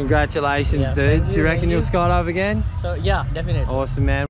Congratulations, Yeah, dude. thank Do you reckon thank you'll skydive again? So yeah, definitely. Awesome, man.